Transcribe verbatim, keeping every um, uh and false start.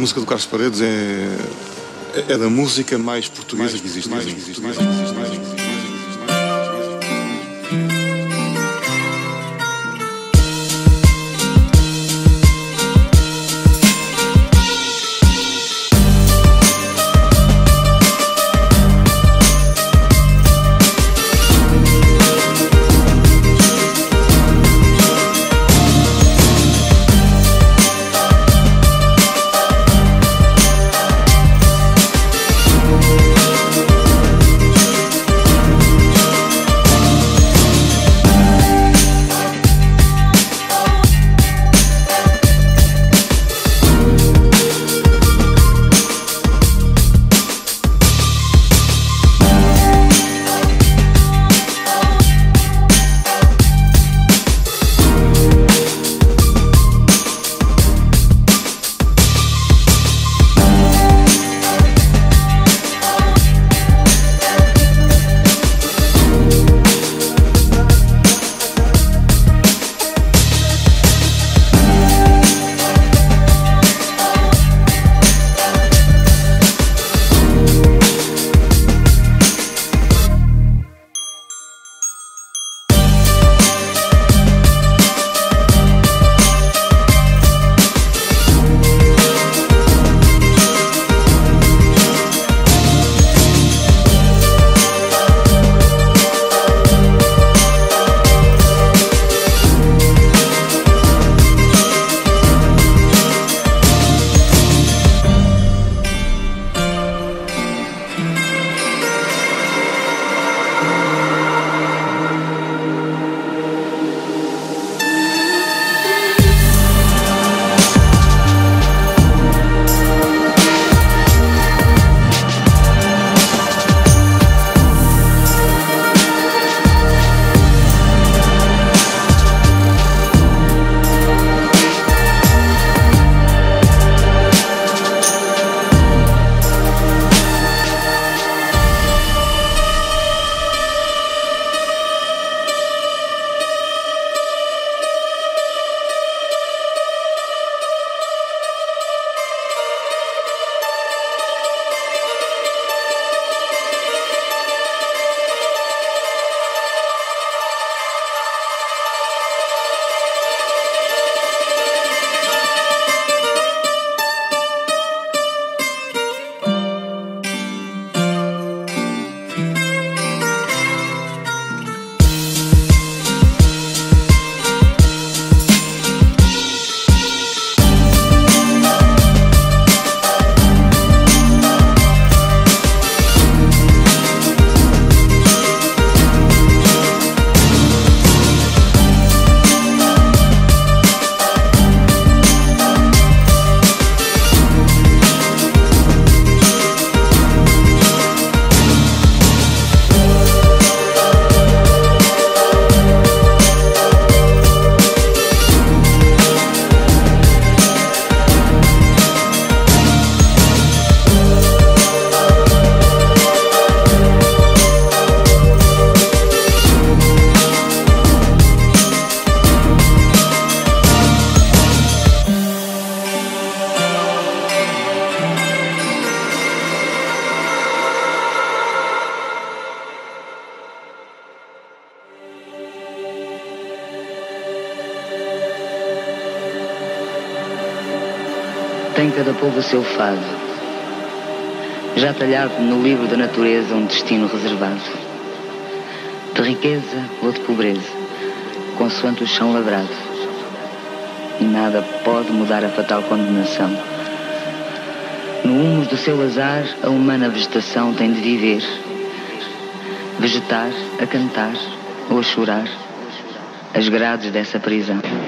música do Carlos Paredes é, é da música mais portuguesa que existe. Mais, existe, mais, existe, mais, existe. Tem cada povo o seu fado, já talhado no livro da natureza um destino reservado, de riqueza ou de pobreza, consoante o chão lavrado, e nada pode mudar a fatal condenação. No humus do seu azar, a humana vegetação tem de viver, vegetar, a cantar ou a chorar, as grades dessa prisão.